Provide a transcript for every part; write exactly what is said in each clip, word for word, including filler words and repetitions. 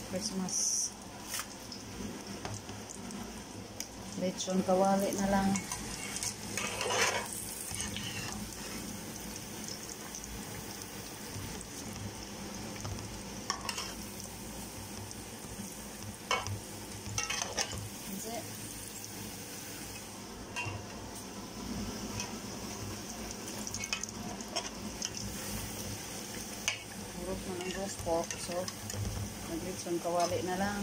Christmas. Lechon kawali na lang. That's it. Purot na ng roast pork. So, nag-lechon kawali na lang.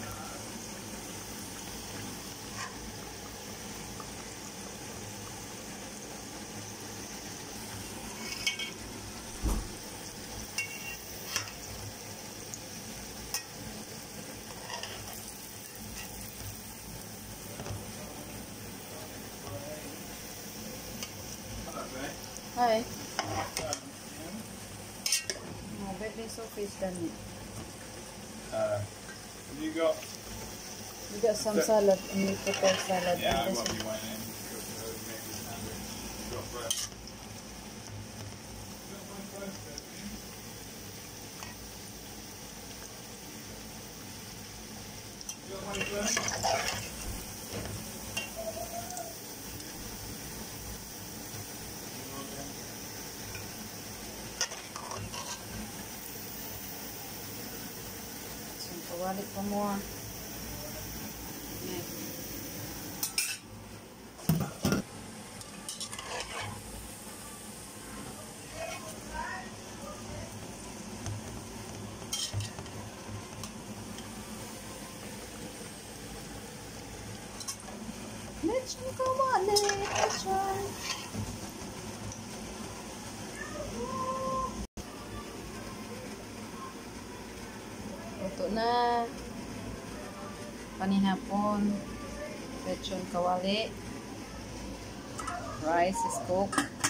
Hi. Oh, birthday Sophie's done it. Uh, have you got? You got some so, salad, and we prepare salad. Yeah, and I this want you one. one in. Got bread. You got money bread? Kawali pa mo. Yeah. Lechon kawali, lechon. Luto na. Paninapon. Lechon kawali. Rice is cooked.